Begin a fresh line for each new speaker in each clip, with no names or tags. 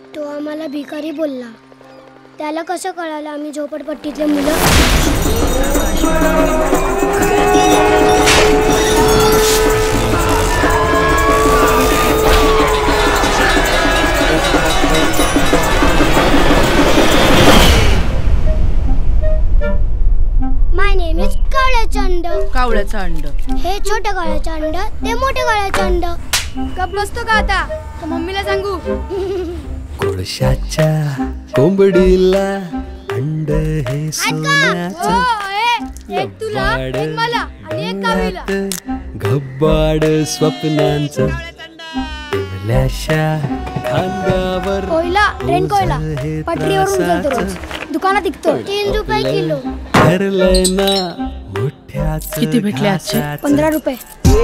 तो आम्हाला भिकारी बोलला. त्याला कसं कळालं आम्ही झोपडपट्टीतले मुलं? माय नेम इज काळ्याचं अंड.
कावळ्याचं अंड.
हे छोटं काळ्याचं अंड, ते मोठं काळ्याचं अंड.
गप बसतो का आता? तर मम्मीला सांगू.
कोळशाच्या कोंबडीला अंड हे सोन्याचं,
एक तुला, एक मला आणि एक कावीला.
घब्बाड स्वप्नांचं इवल्याशा खांद्यावर.
कोयला, ट्रेन कोयला पटरीवरून जातो रोज, दुकानात विकतो.
3 रुपये किलो.
ठरलंय ना मोठ्याच.
किती भेटले आजचे?
15 रुपये.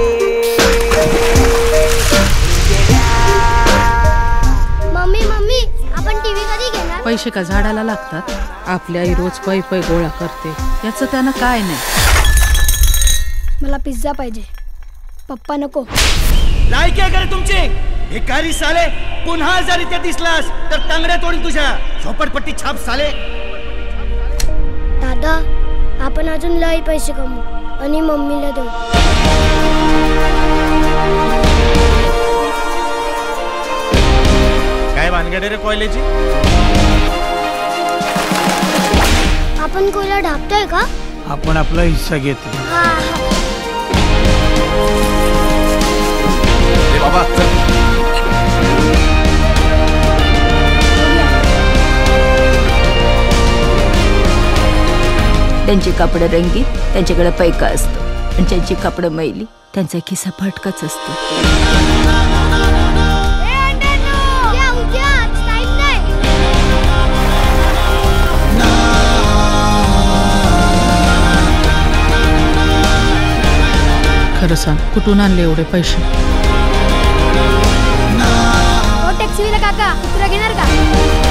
मम्मी मम्मी आपण टीव्ही कधी घेणार?
पैसे का झाडाला लागतात? आपली आई रोज पै गोळा करते, याचं त्यानं काय नाही.
मला पिझ्झा पाहिजे, पप्पा नको.
लायकी आहे का तुमची? भिकारी साले, पुन्हा जर इथे दिसलास तर तांगड्या तोडीन तुझ्या. झोपडपट्टी छाप साले.
दादा आपण अजून लई पैसे कमवू आणि मम्मीला देऊ.
काय भानगड रे कोयल्याची?
आपण कोयला ढापतोय का?
आपण आपला हिस्सा घेतो. बाबा
त्यांची कापडं रंगीत, त्यांच्याकडे पैका असतो, आणि ज्यांची कापडं मैली त्यांचा खिसा फटकाच असतो.
खरं सांग, कुठून आणले एवढे पैसे?
टॅक्सीवाला काका कुत्रा घेणार का?